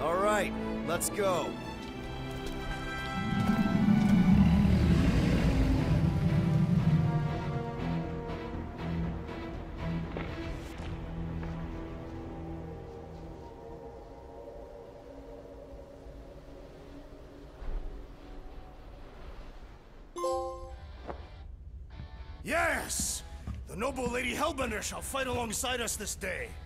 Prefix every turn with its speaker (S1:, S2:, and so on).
S1: All right, let's go.
S2: Yes! The noble Lady Hellbender shall fight alongside us this day.